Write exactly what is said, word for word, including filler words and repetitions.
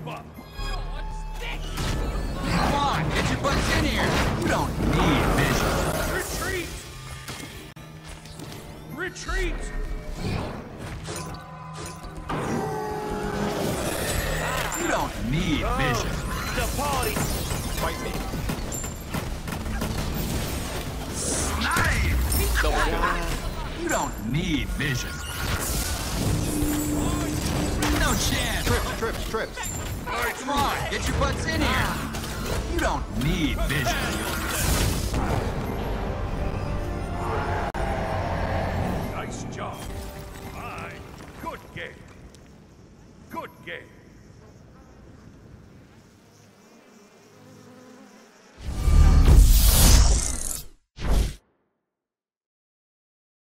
up! Come on, get your butts in here! You don't need vision. Retreat! Retreat! You don't need vision. The party! Fight me. Snipe! You don't need vision. No chance! Trips, trips, trips. Come on, get your butts in here! You don't need vision. Nice job. Fine. Good game. Good game.